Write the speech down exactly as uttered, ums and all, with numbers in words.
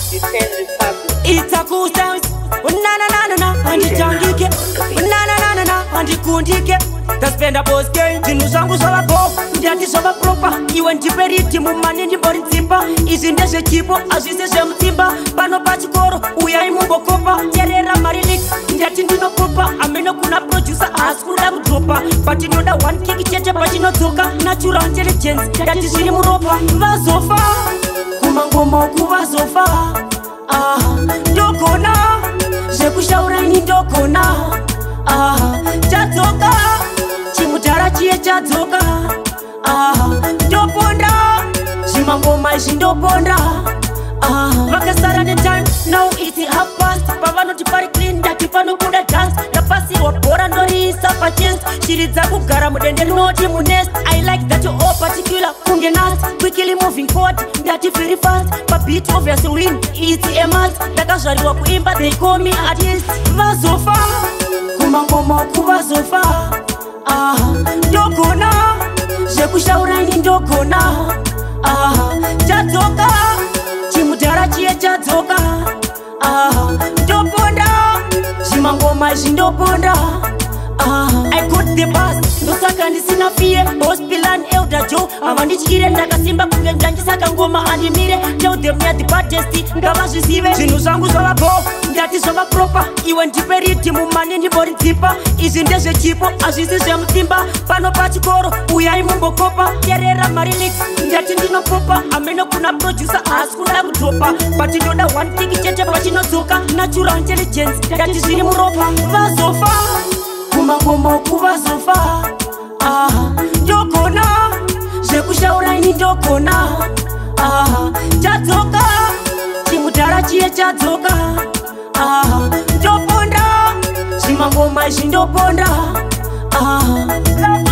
Defend Republic. It's a cool sound. Na na na na na, and it jangike. Na na na na na, and it kundike. The spender boss girl, jinu zangu soba bo, ndati soba proper. Iwe njiperiti mumani njibori ntimba. Izi ndese chipo, azise se mtimba. Pano pachikoro, uya imungo kopa. Terera marilik, ndati ndino kopa. Ameno kuna producer, askula mdropa. Pati nyoda one kiki cheche pati notoka. Natural intelligence, ndati siri muropa. Vazofa, kumangoma kuva zofa. Ah, dokona, zekushaura ini dokona. Ah, chadzoka, chimutara chiye chadzoka. Ah, ndoponda, zimangoma izi ndoponda. Ah, vakasara the time, now it's half past. Pavanoti pari clean, dati pano kuda dance. Napasi wapora ndori isa pa chance. Shiridza kugara mudende noti munest. I like that you all particular kunge nas. Quickly moving forward, dati very fast. Pa beat obvious win, it's a must. Dakazariwa kuimba, they call me artist. Vazofa, kumangoma kuvazofa. Ah, ndokona, zekushaura ini ndokona. Ah, chadzoka, chimutara chiye chadzoka. Ah, ndoponda, zimangoma izi ndoponda. Ah, I got the bus, ndosaka ndisina fie. Boss Pilan Elder Joe, avandichire ndakasimba kunge njanjisaka ngoma andimire. Tell them me the baddest, ngavazvizive. Zvinhu zvangu zvava bo, ndati zvava proper. Iwe ndiperiti mumani ndibori nzipa. Izi ndezvechipo, azvisi zvemutimba. Pano pachikoro, uyai mumbokopa. Terera marilik, ndati ndinopopa. Ameno kuna producer, askula mudropa. Pati ndoda one tiki cheche pachinodzoka. Natural intelligence, ndati zviri muropa. Vazofa, kumangoma kuvazofa. Ah, ndokona, zekushaura ini ndokona. Ah, chadzoka, chimutara chiye chadzoka. Ah, ndoponda, zimangoma izi ndoponda. Ah,